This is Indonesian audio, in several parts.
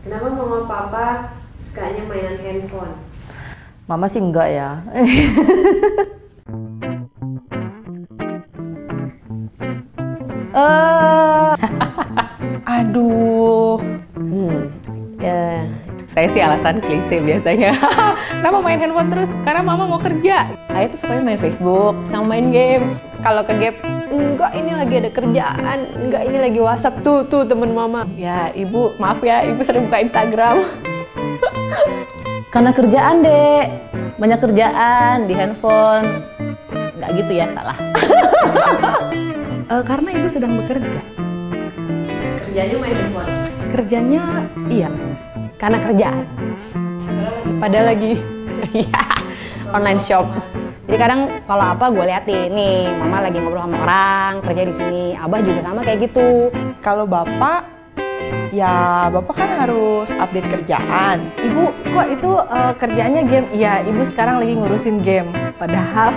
Kenapa mama papa sukanya mainan handphone? Mama sih enggak ya. Aduh, Ya, saya sih alasan klise biasanya. Kenapa main handphone terus? Karena mama mau kerja. Ayah tuh sukanya main Facebook sama main game. Kalau ke gap, enggak ini lagi ada kerjaan, enggak ini lagi WhatsApp tuh temen mama. Ya ibu, maaf ya, ibu sering buka Instagram. Karena kerjaan dek, banyak kerjaan di handphone. Nggak gitu ya, salah. Karena ibu sedang bekerja. Kerjanya main handphone. Kerjanya iya. Karena kerjaan. Padahal lagi online shop. Jadi kadang kalau apa gue liatin nih, mama lagi ngobrol sama orang kerja di sini, abah juga sama kayak gitu. Kalau bapak, ya bapak kan harus update kerjaan. Ibu, kok itu kerjanya game? Iya, ibu sekarang lagi ngurusin game. Padahal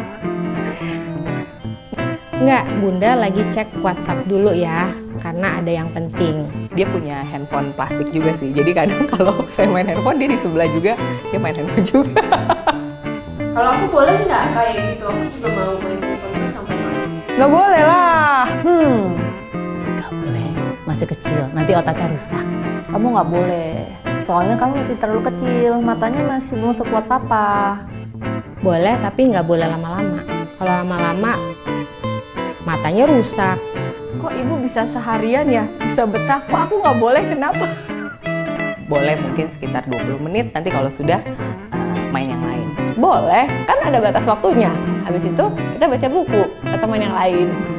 Enggak, bunda lagi cek WhatsApp dulu ya, karena ada yang penting. dia punya handphone plastik juga sih. Jadi kadang kalau saya main handphone, dia di sebelah juga, dia main handphone juga. Kalau aku boleh nggak kayak gitu? Aku juga mau main handphone terus sampai malam. Nggak boleh lah. Nggak boleh, masih kecil, nanti otaknya rusak. Kamu nggak boleh, soalnya kamu masih terlalu kecil, matanya masih belum sekuat papa. Boleh, tapi nggak boleh lama-lama. Kalau lama-lama, matanya rusak. Kok ibu bisa seharian ya? Bisa betah? Kok aku nggak boleh? Kenapa? Boleh mungkin sekitar 20 menit, nanti kalau sudah main yang lain. Boleh, kan ada batas waktunya. Habis itu kita baca buku atau main yang lain.